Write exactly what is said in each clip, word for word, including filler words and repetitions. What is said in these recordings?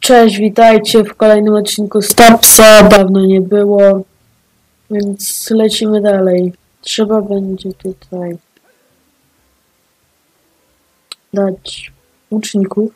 Cześć, witajcie w kolejnym odcinku Stopsa. Dawno nie było, więc lecimy dalej. Trzeba będzie tutaj dać łuczników.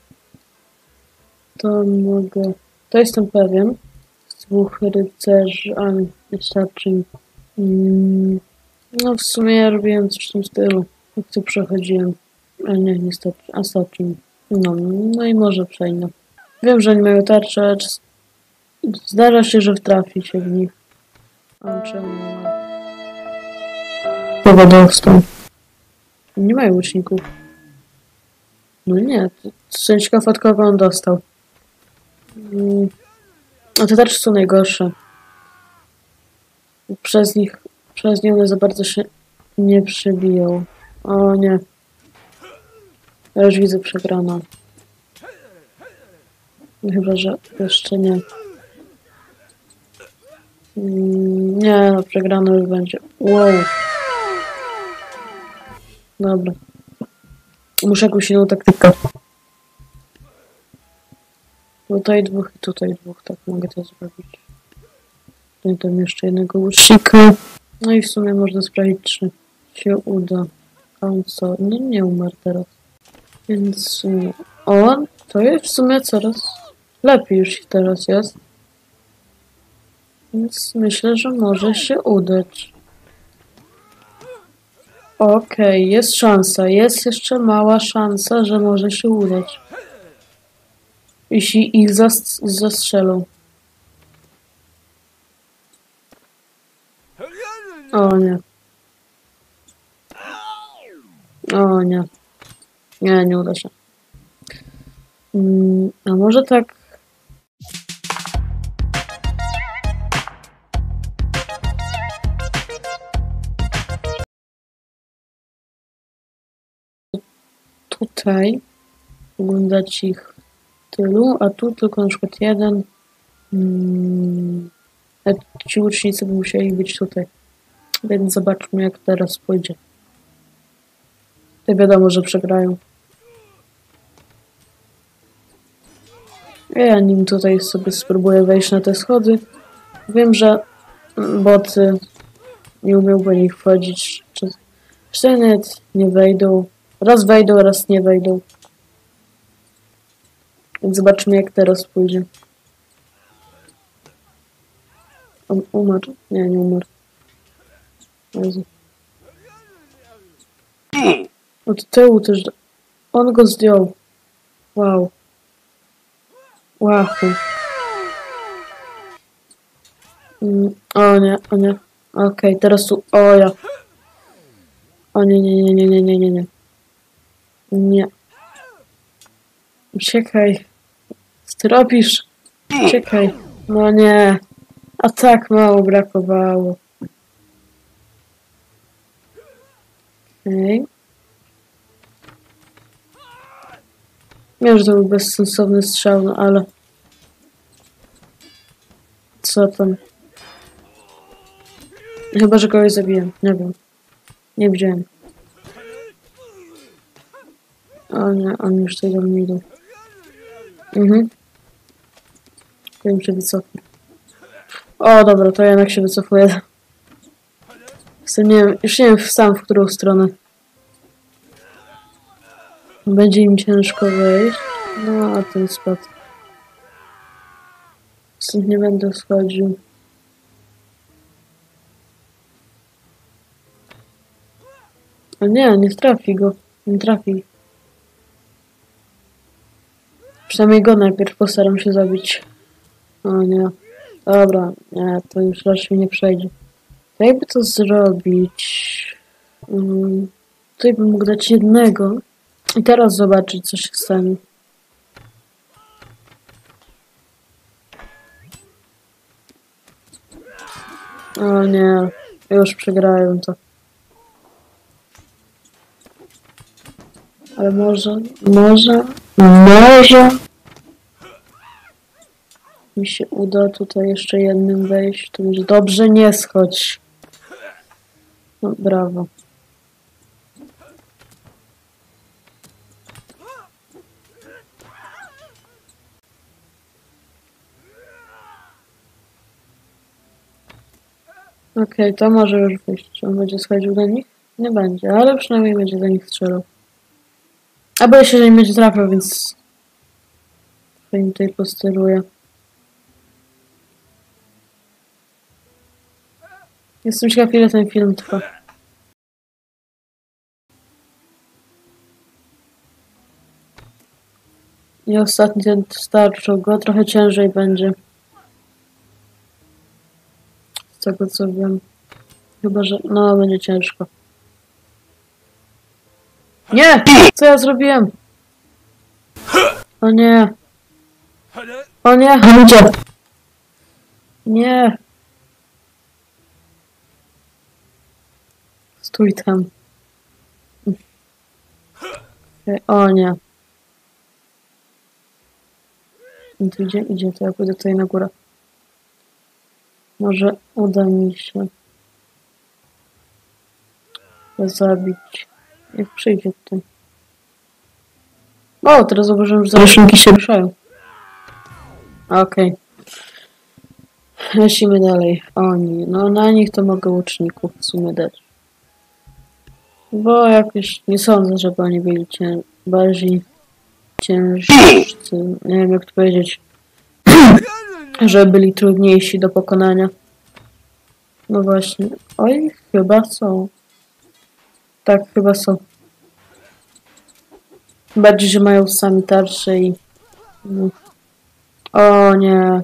To mogę... To jestem pewien. Z dwóch rycerzy, a nie starczy mi. Mm, no w sumie ja robiłem coś w tym stylu, jak tu przechodziłem. A nie, nie starczy, a starczy mi. No, no i może przejdę. Wiem, że nie mają tarczy, ale zdarza się, że wtrafi się w nich. A czemu nie? Powodowstwo. Nie mają łuczników. No nie, jestem ciekaw, od kogo on dostał. Hmm. A te tarcze są najgorsze. Przez nich, przez nie one za bardzo się nie przebiją. O nie. Ja już widzę przegraną. Chyba, że jeszcze nie. Nie, no przegrano już będzie. Wow. Dobra. Muszę jakąś inną taktykę. Tutaj dwóch i tutaj dwóch, tak mogę to zrobić. Tutaj tam jeszcze jednego łucznika. No i w sumie można sprawdzić, czy się uda. A on co? No nie umarł teraz. Więc... O, to jest w sumie coraz lepiej już teraz jest. Więc myślę, że może się udać. Okej, okay, jest szansa. Jest jeszcze mała szansa, że może się udać. Jeśli ich zas zastrzelą. O nie. O nie. Nie, nie uda się. Hmm, a może tak... Tutaj mógłbym dać ich tylu, a tu tylko na przykład jeden. Hmm, a ci łucznicy by musieli być tutaj. Więc zobaczmy, jak teraz pójdzie. To wiadomo, że przegrają. Ja nim tutaj sobie spróbuję wejść na te schody. Wiem, że boty nie umiałby nich wchodzić. Czy, czy nawet nie wejdą. Raz wejdą, raz nie wejdą. Więc zobaczmy, jak teraz pójdzie. On umarł? Nie, nie umarł. Jezu. Od tyłu też... On go zdjął. Wow. Wow. Mm, o nie, o nie. Okej, okay, teraz tu... O ja. O nie, nie, nie, nie, nie, nie, nie, nie. Nie. Uciekaj. Co ty robisz? Uciekaj. No nie. A tak mało brakowało. Okej. Okay. Wiem, że to był bezsensowny strzał, no ale... Co tam? Chyba, że kogoś zabiję. Nie wiem. Nie widziałem. O nie, on już tutaj do mnie idą. Mhm. Wiem, się wycofnę. O, dobra, to ja jednak się wycofuję. Nie wiem, już nie wiem sam, w którą stronę. Będzie im ciężko wejść. No, a ten spadł. Stąd nie będę schodził. A nie, nie trafi go. Nie trafi. Przynajmniej go najpierw postaram się zabić. O nie. Dobra, nie, to już raczej nie przejdzie. To jakby to zrobić? Um, tutaj bym mógł dać jednego. I teraz zobaczyć, co się stanie. O nie, już przegrałem to. Ale może, może, może mi się uda tutaj jeszcze jednym wejść. To będzie dobrze, nie schodź. No, brawo. Okej, to może już wyjść. Czy on będzie schodził do nich? Nie będzie, ale przynajmniej będzie do nich strzelał. A boję się, że nie będzie trafiał, więc... im tutaj posteruję. Jestem ciekaw, ile ten film trwa. I ostatni ten starczył go, trochę ciężej będzie. Z tego co wiem. Chyba, że... no, będzie ciężko. Nie! Co ja zrobiłem? O nie! O nie! Ludzie! Nie! Stój tam. O nie. I tu idzie, idzie, to ja pójdę tutaj na górę. Może uda mi się go zabić. Jak przyjdzie tutaj. O, teraz zauważyłem, że roślinki się ruszają. Okej. Okay. Lecimy dalej. Oni. No na nich to mogę łuczników w sumie dać. Bo jakoś nie sądzę, żeby oni byli cię bardziej ciężcy. Nie wiem jak to powiedzieć. Że byli trudniejsi do pokonania. No właśnie. Oj, chyba są. Tak, chyba są. Bardziej, że mają sami tarcze i... No. O nie.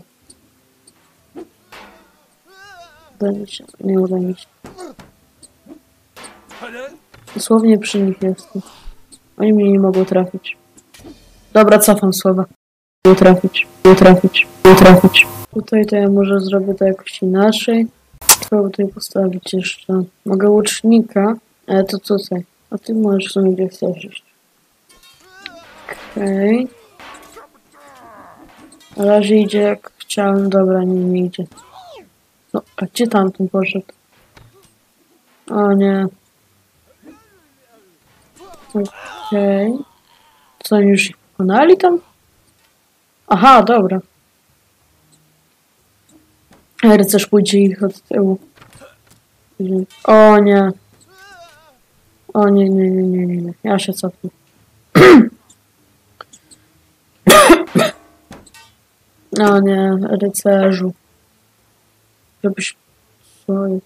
Uda mi się. Nie uda mi się. Dosłownie przy nich jestem. Oni mnie nie mogą trafić. Dobra, cofam słowa. Nie trafić, nie trafić, nie trafić. Tutaj to ja może zrobię to jakoś inaczej. Trzeba tutaj postawić jeszcze... Mogę łucznika, ale to tutaj. A ty możesz sobie gdzie chcesz iść. Okej. Okay. Na razie idzie jak chciałem. Dobra, nie, nie idzie. No, a gdzie tamten poszedł? O nie. Okej. Okay. Co, oni już ich pokonali tam? Aha, dobra. Rycerz pójdzie ich od tyłu. O nie. O nie, nie, nie, nie, nie. Ja się cofnę. O nie, rycerzu. Żebyś... Sorry.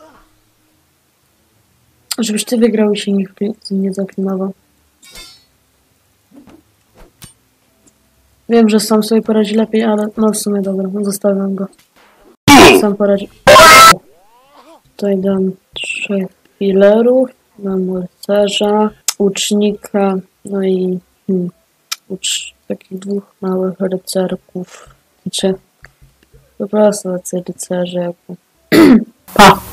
Żebyś ty wygrał i się nie, nie zaklinował. Wiem, że sam sobie poradzi lepiej, ale no w sumie dobra, zostawiam go. Sam poradzi. Tutaj dam trzech healerów, dam rycerza, łucznika, no i hmm, ucz, takich dwóch małych rycerków. Znaczy, po prostu rycerze. Pa!